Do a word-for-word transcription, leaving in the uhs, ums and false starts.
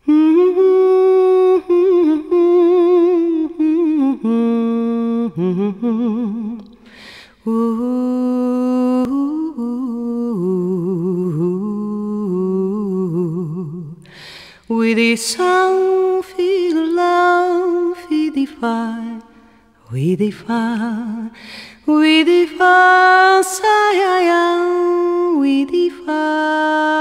With the sound, feel love, we defy, we defy, we defy, we defy.